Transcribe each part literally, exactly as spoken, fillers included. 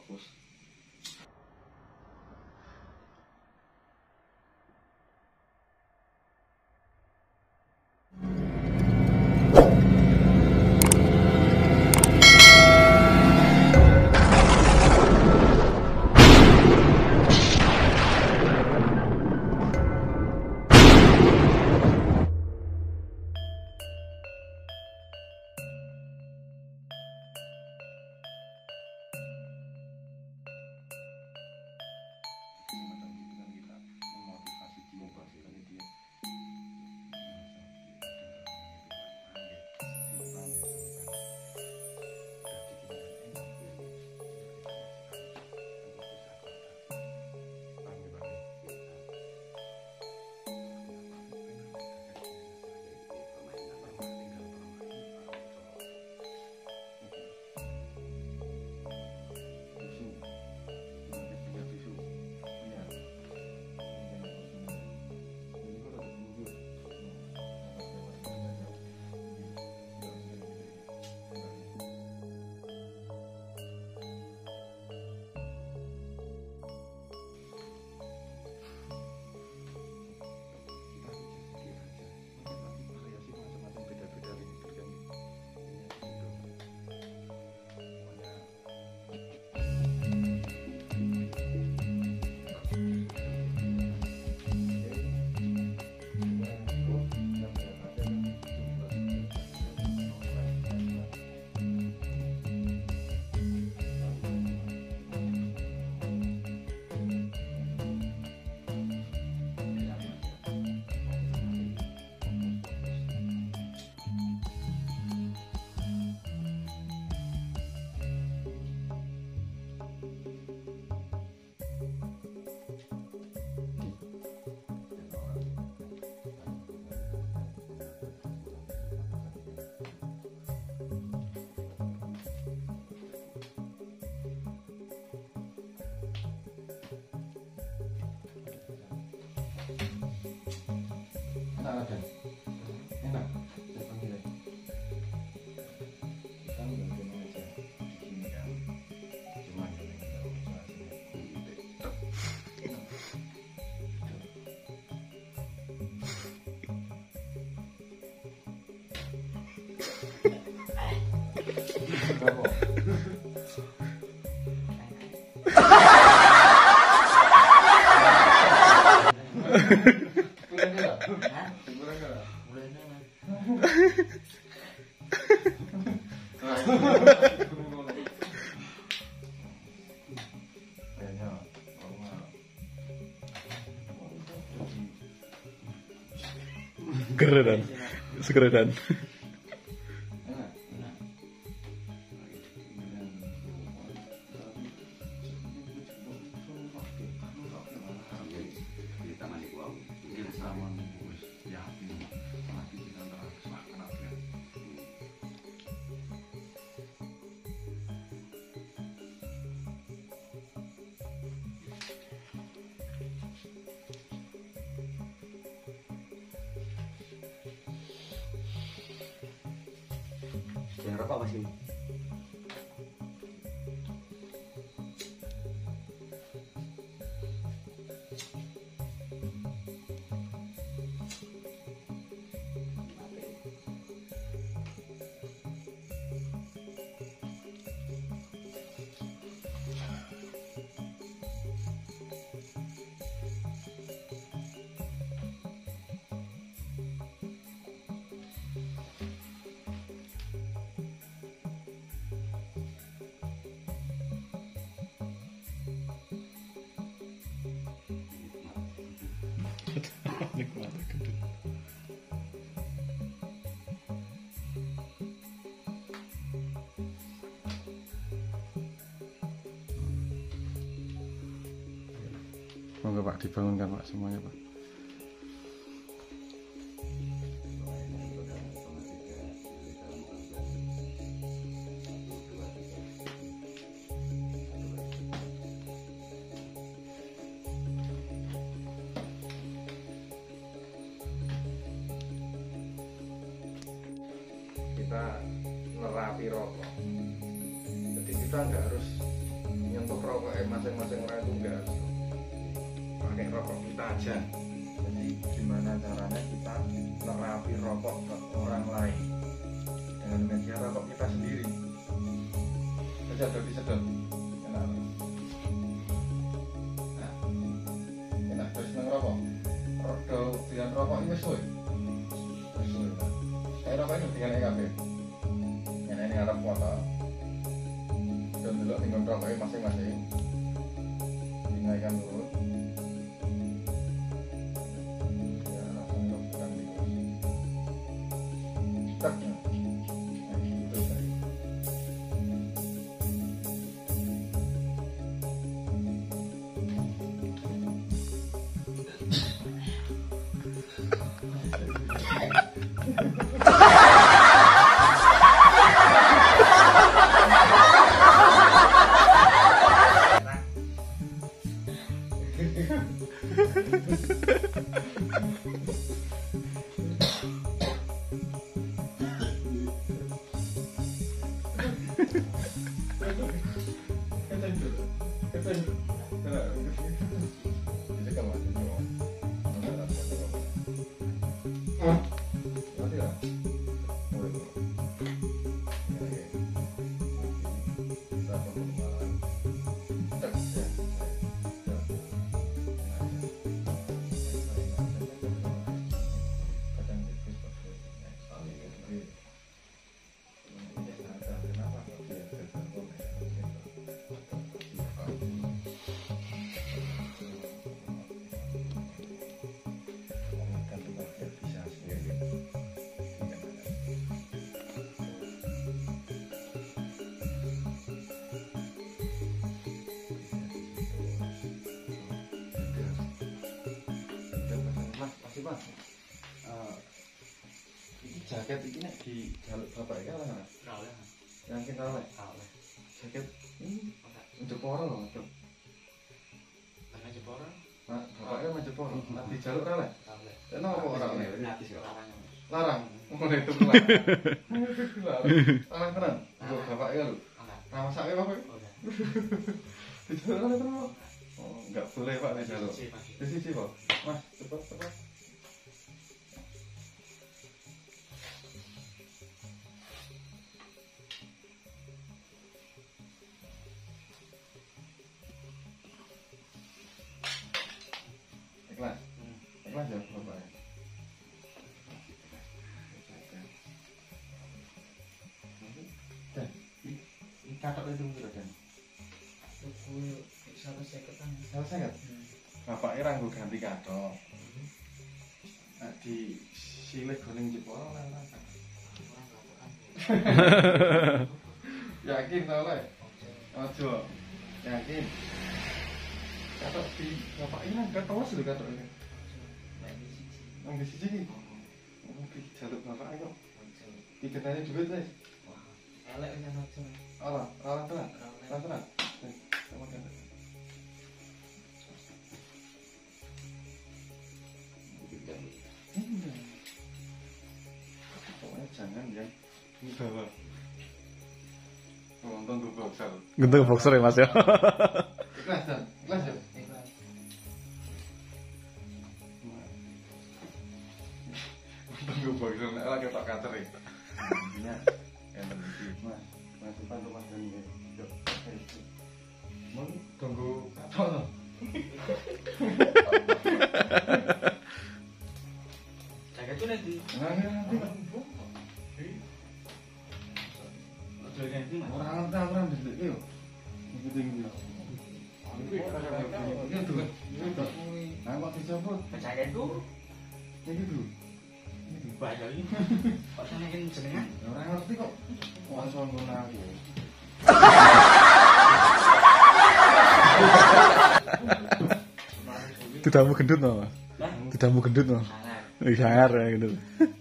fokus. Enak kan? Enak. Saya panggil lagi. Kamu nggak mau aja begini kan? Cuma yang kita usah Geredan, segeredan. Jangan rokok Mas ini. Nikmat gendut. Monggo Pak, dibangunkan Pak semuanya Pak. Kita nerapi rokok, jadi kita nggak harus nyentuh rokoknya masing-masing orang itu enggak, pakai rokok kita aja. Jadi gimana caranya kita terapi rokok ke orang lain dengan media rokok kita sendiri. Aja udah disedot, enak. Nah, enak terus nang rokok. Rokok dengan rokok ini suwe, suwe. Saya rokok ini dengan E K B. Yang ini ada foto. Dan dulu tinggal rokoknya masing-masing. Dinaikkan dulu. Ya, langsung lakukan tikus. Tak. Nah, gitu tadi. Mas, uh, ini jaket ini nek di jaluk bapak ya lah, oleh. Yang kita oleh, oleh. Jaket ini untuk orang loh, untuk. Karena Jepara. Nah, bapaknya mau Jepara, nah di jaluk oleh. Oleh. Kenapa orang oleh? Larang. Larang. Mulai itu larang. Larang keren. Untuk bapaknya lu. Nama saya apa? Di jaluk oleh terus. Oh, enggak boleh Pak di jaluk. Di sisi Pak. Mas, cepat cepat. Ikhlas, ikhlas ya bapak. Dan ini katok itu berapa kan? Tujuh satu sekitar. Satu sekitar. Bapak ira nggo ganti katok. Nah di silih goning Jepara lah. Yakin tau le? Ojo. Yakin. Katok di bapak ini nggak tahu sih katok ini. Nggak sih sih. Mungkin jaluk bapak ayo. Diketanya juga deh. Elek kan ojo. Allah, Allah tenang. Allah tenang. Sama kan. Pokoknya jangan yang bawa. Nonton gue boxer. Gendeng boxer ya Mas ya. Ikhlas dan, ikhlas ya. Tunggu boxer, nek lagi tak kacer ya. Intinya yang penting mas, mas depan rumah dan yuk. Mau tunggu kator. Jaga tuh nanti. Nanti. Orang orang orang di situ, yuk. Itu tinggi. Ini tuh, ini tuh. Nah, kok dicabut? Jaga itu. Ini tuh. Ini banyak ini. Kok senengin jenengan? Orang ngerti kok. Wah, sombong lagi. Tidakmu gendut no, Mas? Tidakmu gendut no? Sangar ya gendut.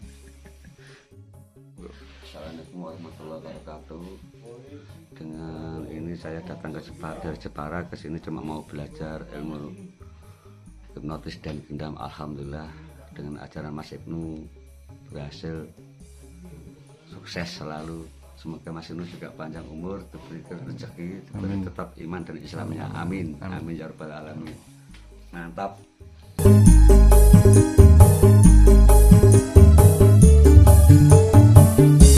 Assalamualaikum warahmatullahi wabarakatuh. Dengan ini saya datang ke Jepara, dari Jepara ke sini cuma mau belajar ilmu hipnotis dan gendam. Alhamdulillah dengan ajaran Mas Ibnu berhasil, sukses selalu. Semoga Mas Yunus juga panjang umur, diberi rezeki, diberi tetap iman dan Islamnya. Amin. Amin ya rabbal alamin. Mantap.